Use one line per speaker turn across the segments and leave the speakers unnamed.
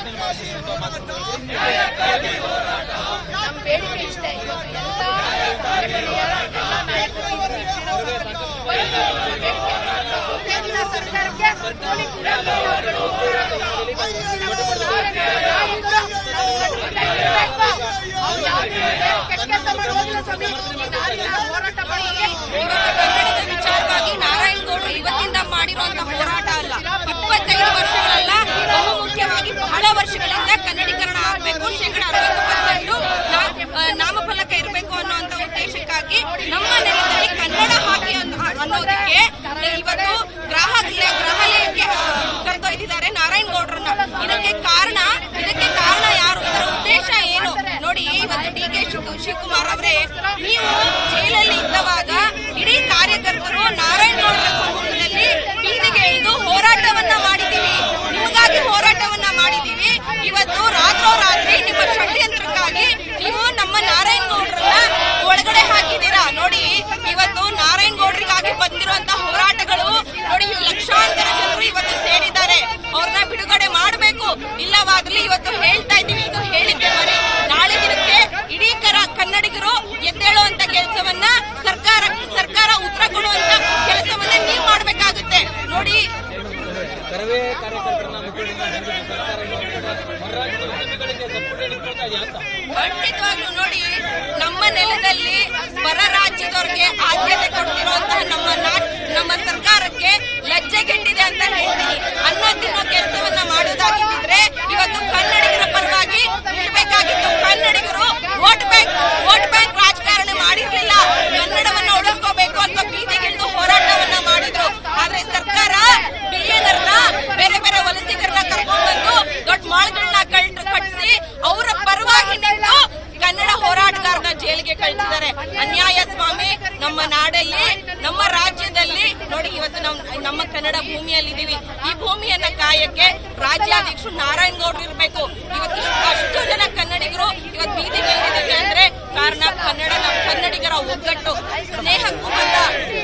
ನಮ್ಮ ಬೇಡಿಕೆ ಇಷ್ಟೇ. ಸರ್ಕಾರಕ್ಕೆ ವಿಚಾರವಾಗಿ ನಾರಾಯಣಗೌಡರು ಇವತ್ತಿಂದ ಮಾಡಿರುವಂತಹ ಹೋರಾಟ ಅಲ್ಲ, 25 ವರ್ಷಗಳಲ್ಲ, ಬಹುಮುಖ್ಯವಾಗಿ ಬಹಳ ವರ್ಷಗಳಿಂದ ಕನ್ನಡೀಕರಣ ಆಗಬೇಕು, 60% ನಾಮಫಲಕ ಇರಬೇಕು ಅನ್ನುವಂತ ಉದ್ದೇಶಕ್ಕಾಗಿ ನಮ್ಮ ನೆಲದಲ್ಲಿ ಕನ್ನಡ ಹಾಕಿ ಅನ್ನೋದಕ್ಕೆ ಇವತ್ತು ಗ್ರಾಹಾಲಯಕ್ಕೆ ಕರೆದೊಯ್ದಿದ್ದಾರೆ ನಾರಾಯಣಗೌಡರನ್ನ. ಇದಕ್ಕೆ ಕಾರಣ ಯಾರು? ಇದರ ಉದ್ದೇಶ ಏನು ನೋಡಿ. ಇವತ್ತು ಡಿ.ಕೆ. ಶಿವಕುಮಾರ್ ಅವರೇ, ನೀವು ಜೈಲಲ್ಲಿ ಇದ್ದವಾಗ ಇಡೀ ಕಾರ್ಯಕರ್ತರು ನಾರಾಯಣಗೌಡರ ಸಮ್ಮುಖದಲ್ಲಿ ಬೀದಿಗೆ ಇಳಿದು ಹೋರಾಟವನ್ನ ಮಾಡಿದ್ದೀವಿ, ನಿಮಗಾಗಿ ಹೋರಾಟವನ್ನ ಮಾಡಿದ್ದೀವಿ. ಇವತ್ತು ರಾತ್ರೋರಾತ್ರಿ ನಿಮ್ಮ ಷಡ್ಯಂತ್ರಕ್ಕಾಗಿ ನೀವು ನಮ್ಮ ನಾರಾಯಣಗೌಡರನ್ನ ಒಳಗಡೆ ಹಾಕಿದ್ದೀರಾ. ನೋಡಿ, ಇವತ್ತು ನಾರಾಯಣಗೌಡರಿಗಾಗಿ ಬಂದಿರುವಂತಹ ಹೋರಾಟಗಳು ನೋಡಿ, ಲಕ್ಷಾಂತರ ಜನರು ಇವತ್ತು ಸೇರಿದ್ದಾರೆ. ಅವ್ರನ್ನ ಬಿಡುಗಡೆ ಮಾಡಬೇಕು, ಇಲ್ಲವಾಗಲಿ ಇವತ್ತು ಹೇಳ್ತಾ ಇದ್ದೀವಿ, ಇದು ಹೇಳಿಕೆ ಬರೀ ನಾಳೆ ದಿನಕ್ಕೆ ಇಡೀ ಕನ್ನಡಿಗರು ಎದ್ದೇಳುವಂತ ಕೆಲಸವನ್ನ ಸರ್ಕಾರ ಉತ್ತರ ಕೊಡುವಂತ ಕೆಲಸವನ್ನ ನೀವು ಮಾಡಬೇಕಾಗುತ್ತೆ. ನೋಡಿ, ಖಂಡಿತವಾಗ್ಲೂ ನೋಡಿ, ನಮ್ಮ ನೆಲದಲ್ಲಿ ಹೊರ ರಾಜ್ಯದವ್ರಿಗೆ ಆದ್ಯತೆ ಕೊಡ್ತಿರುವಂತಹ ನಮ್ಮ ಸರ್ಕಾರಕ್ಕೆ ಲಜ್ಜೆಗೆಟ್ಟಿದೆ ಅಂತ ಹೇಳ್ತೀನಿ. ಅನ್ನ ತಿನ್ನೋ ಕೆಲಸವನ್ನ ಮಾಡೋದಾಗಿದ್ರೆ ಇವತ್ತು ಕನ್ನಡಿಗರ ಪರವಾಗಿ ನಿಲ್ಲಬೇಕಾಗಿತ್ತು. ಕನ್ನಡಿಗರು ವೋಟ್ ಬ್ಯಾಂಕ್ ರಾಜಕಾರಣ ಮಾಡಿರ್ಲಿಲ್ಲ, ಕನ್ನಡವನ್ನ ಉಳಿಸ್ಕೋಬೇಕು ಅಂತ ಬೀದಿಗಿಳಿದು ಹೋರಾಟವನ್ನ ಮಾಡಿದ್ರು. ಆದ್ರೆ ಸರ್ಕಾರ ಬಿಲಿಯನರ್ನ, ಬೇರೆ ಬೇರೆ ವಲಸಿಗರನ್ನ ಕರ್ಕೊಂಡು ಬಂದು ದೊಡ್ಡ ಮಾಲ್ಗಳನ್ನ ಕಟ್ಟಿಸಿ ಅವರ ಪರವಾಗಿ ನಿಂತು ಕನ್ನಡ ಹೋರಾಟಗಾರನ ಜೈಲಿಗೆ ಕಳಿಸಿದ್ದಾರೆ. ಅನ್ಯಾಯ ಸ್ವಾಮಿ. ನಮ್ಮ ನಾಡಲ್ಲಿ, ನಮ್ಮ ರಾಜ್ಯದಲ್ಲಿ ನೋಡಿ, ಇವತ್ತು ನಮ್ಮ ಕನ್ನಡ ಭೂಮಿಯಲ್ಲಿದ್ದೀವಿ. ಈ ಭೂಮಿಯನ್ನ ಕಾಯಕ್ಕೆ ರಾಜ್ಯಾಧ್ಯಕ್ಷರು ನಾರಾಯಣಗೌಡರು ಇರಬೇಕು. ಇವತ್ತು ಅಷ್ಟು ಜನ ಕನ್ನಡಿಗರು ಇವತ್ತು ಬೀದಿಗೆ ಇಳಿದಿದೆ ಅಂದ್ರೆ ಕಾರಣ ಕನ್ನಡಿಗರ ಒಗ್ಗಟ್ಟು, ಸ್ನೇಹಕ್ಕೂ ಬಂದ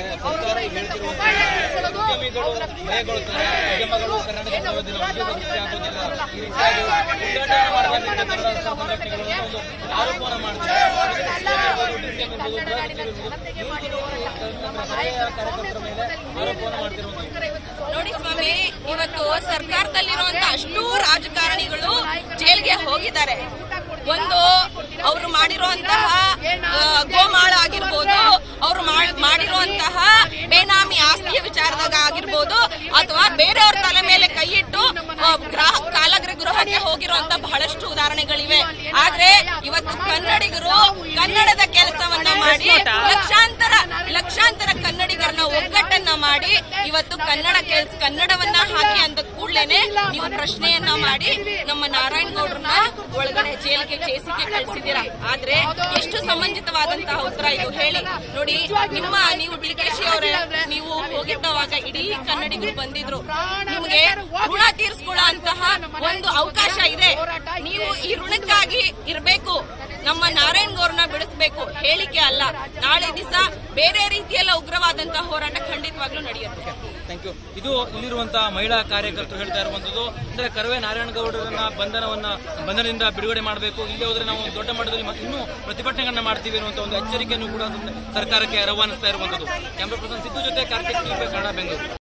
ನೋಡಿ ಸ್ವಾಮಿ. ಇವತ್ತು ಸರ್ಕಾರದಲ್ಲಿರುವಂತ ಅಷ್ಟೂ ರಾಜಕಾರಣಿಗಳು ಜೈಲಿಗೆ ಹೋಗಿದ್ದಾರೆ. ಒಂದು ಅವರು ಮಾಡಿರುವಂತಹ ಗೋಮಾಳ ಆಗಿರ್ಬೋದು, ಅವರು ಮಾಡಿರುವಂತಹ ಬೇನಾಮಿ ಆಸ್ತಿಯ ವಿಚಾರದಾಗ ಆಗಿರ್ಬೋದು, ಅಥವಾ ಬೇರೆಯವ್ರ ತಲೆ ಮೇಲೆ ಕೈ ಇಟ್ಟು ಕಾರಾಗೃಹಕ್ಕೆ ಹೋಗಿರುವಂತ ಬಹಳಷ್ಟು ಉದಾಹರಣೆಗಳಿವೆ. ಆದ್ರೆ ಇವತ್ತು ಕನ್ನಡಿಗರು ಕನ್ನಡದ ಕೆಲಸವನ್ನ ಮಾಡಿ ಲಕ್ಷಾಂತರ ಕನ್ನಡಿಗರನ್ನ ಒಗ್ಗಟ್ಟನ್ನ ಮಾಡಿ ಇವತ್ತು ಕನ್ನಡವನ್ನ ಹಾಕಿ ಅಂದ ಕೂಡಲೇನೆ ನೀವು ಪ್ರಶ್ನೆಯನ್ನ ಮಾಡಿ ನಮ್ಮ ನಾರಾಯಣಗೌಡರನ್ನ ಒಳಗಡೆ ಜೈಲಿಗೆ ಕೇಸಿಗೆ ಕಳಿಸಿದ್ದೀರಾ. ಆದ್ರೆ ಎಷ್ಟು ಸಮಂಜಿತವಾದಂತಹ ಉತ್ತರ ಇದು ಹೇಳಿ. ನೋಡಿ, ನೀವು ಡಿ.ಕೆ.ಶಿ ಅವರೇ, ನೀವು ಹೋಗಿದ್ದವಾಗ ಇಡೀ ಕನ್ನಡಿಗರು ಬಂದಿದ್ರು. ನಿಮಗೆ ಋಣ ತೀರಿಸಿಕೊಳ್ಳುವಂತಹ ಒಂದು ಅವಕಾಶ ಇದೆ. ನೀವು ಈ ಋಣಕ್ಕಾಗಿ ಇರಬೇಕು, ನಮ್ಮ ನಾರಾಯಣಗೌಡರನ್ನ ಬಿಡಿಸಬೇಕು, ಹೇಳಿಕೆ ಅಲ್ಲ. ನಾಳೆ ದಿವಸ ಬೇರೆ ರೀತಿಯಲ್ಲ ಉಗ್ರವಾದಂತಹ ಹೋರಾಟ ಖಂಡಿತವಾಗ್ಲೂ ನಡೆಯುತ್ತೆ.
Thank you. ಇದು ಇಲ್ಲಿರುವಂತಹ ಮಹಿಳಾ ಕಾರ್ಯಕರ್ತರು ಹೇಳ್ತಾ ಇರುವಂತದ್ದು ಅಂದ್ರೆ ಕರವೇ ನಾರಾಯಣಗೌಡರನ್ನ ಬಂಧನದಿಂದ ಬಿಡುಗಡೆ ಮಾಡಬೇಕು, ಇಲ್ಲಿ ಹೋದ್ರೆ ನಾವು ದೊಡ್ಡ ಮಟ್ಟದಲ್ಲಿ ಇನ್ನೂ ಪ್ರತಿಭಟನೆಗಳನ್ನ ಮಾಡ್ತೀವಿ ಅನ್ನುವಂತ ಒಂದು ಎಚ್ಚರಿಕೆಯನ್ನು ಕೂಡ ಸರ್ಕಾರಕ್ಕೆ ರವಾನಿಸ್ತಾ ಇರುವಂತದ್ದು. ಕ್ಯಾಮರಾ ಪರ್ಸನ್ ಸಿದ್ದು ಜೊತೆ ಕಾರ್ತಿಕ್, ಕನ್ನಡ, ಬೆಂಗಳೂರು.